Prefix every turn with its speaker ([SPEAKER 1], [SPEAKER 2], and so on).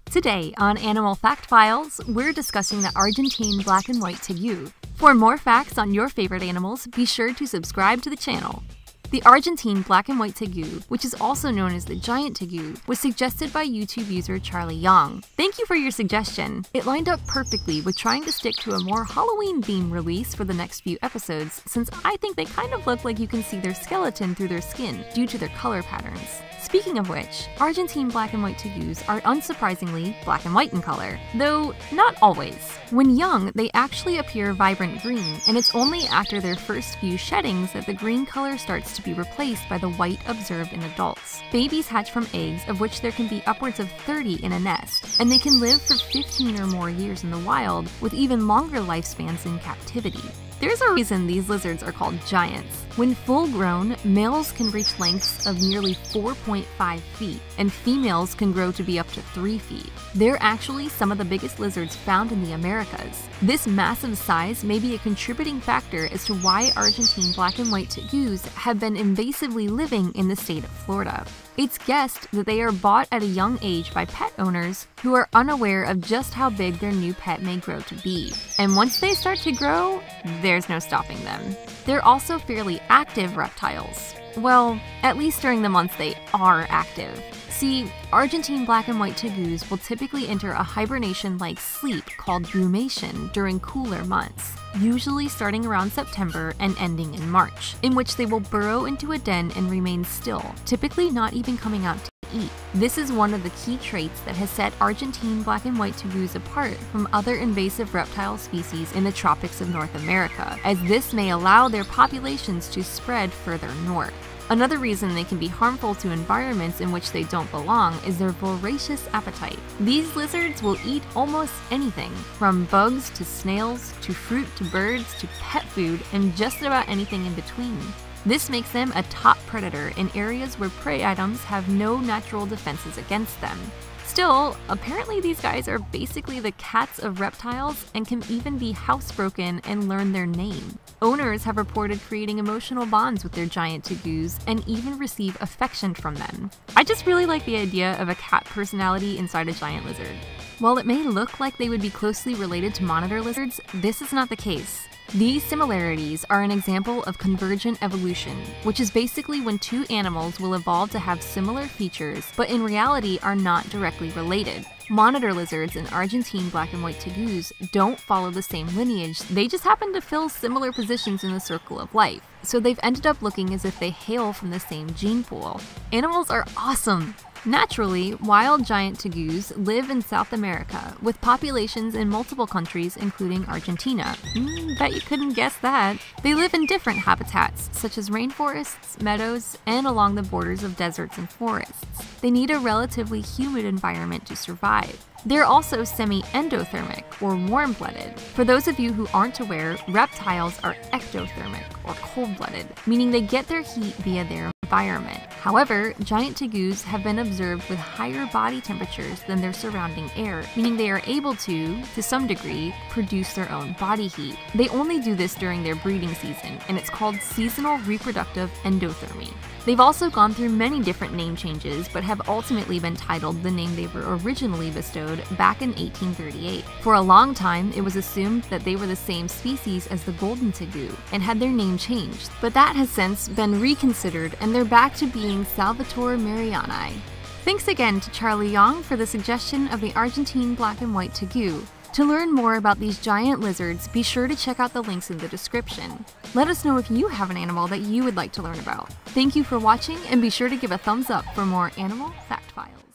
[SPEAKER 1] Today on Animal Fact Files, we're discussing the Argentine black and white tegu. For more facts on your favorite animals, be sure to subscribe to the channel. The Argentine black and white tegu, which is also known as the giant tegu, was suggested by YouTube user Charlie Young. Thank you for your suggestion. It lined up perfectly with trying to stick to a more Halloween-themed release for the next few episodes, since I think they kind of look like you can see their skeleton through their skin due to their color patterns. Speaking of which, Argentine black and white tegus are unsurprisingly black and white in color, though not always. When young, they actually appear vibrant green, and it's only after their first few sheddings that the green color starts to be replaced by the white observed in adults. Babies hatch from eggs, of which there can be upwards of 30 in a nest, and they can live for 15 or more years in the wild, with even longer lifespans in captivity. There's a reason these lizards are called giants. When full-grown, males can reach lengths of nearly 4.5 feet, and females can grow to be up to 3 feet. They're actually some of the biggest lizards found in the Americas. This massive size may be a contributing factor as to why Argentine black and white tegus have been invasively living in the state of Florida. It's guessed that they are bought at a young age by pet owners who are unaware of just how big their new pet may grow to be. And once they start to grow, there's no stopping them. They're also fairly active reptiles. Well, at least during the months they are active. See, Argentine black and white tegus will typically enter a hibernation-like sleep called brumation during cooler months, usually starting around September and ending in March, in which they will burrow into a den and remain still, typically not even coming out to eat. This is one of the key traits that has set Argentine black and white tegus apart from other invasive reptile species in the tropics of North America, as this may allow their populations to spread further north. Another reason they can be harmful to environments in which they don't belong is their voracious appetite. These lizards will eat almost anything, from bugs to snails, to fruit to birds, to pet food, and just about anything in between. This makes them a top predator in areas where prey items have no natural defenses against them. Still, apparently these guys are basically the cats of reptiles and can even be housebroken and learn their name. Owners have reported creating emotional bonds with their giant tegus and even receive affection from them. I just really like the idea of a cat personality inside a giant lizard. While it may look like they would be closely related to monitor lizards, this is not the case. These similarities are an example of convergent evolution, which is basically when two animals will evolve to have similar features, but in reality are not directly related. Monitor lizards and Argentine black and white tegus don't follow the same lineage, they just happen to fill similar positions in the circle of life, so they've ended up looking as if they hail from the same gene pool. Animals are awesome! Naturally, wild giant tegus live in South America, with populations in multiple countries including Argentina. Bet you couldn't guess that. They live in different habitats, such as rainforests, meadows, and along the borders of deserts and forests. They need a relatively humid environment to survive. They're also semi-endothermic, or warm-blooded. For those of you who aren't aware, reptiles are ectothermic, or cold-blooded, meaning they get their heat via their environment. However, giant tegus have been observed with higher body temperatures than their surrounding air, meaning they are able to some degree, produce their own body heat. They only do this during their breeding season, and it's called seasonal reproductive endothermy. They've also gone through many different name changes, but have ultimately been titled the name they were originally bestowed back in 1838. For a long time, it was assumed that they were the same species as the golden tegu, and had their name changed, but that has since been reconsidered, and they're back to being Salvator Mariani. Thanks again to Charlie Young for the suggestion of the Argentine black and white tegu. To learn more about these giant lizards, be sure to check out the links in the description. Let us know if you have an animal that you would like to learn about. Thank you for watching, and be sure to give a thumbs up for more Animal Fact Files.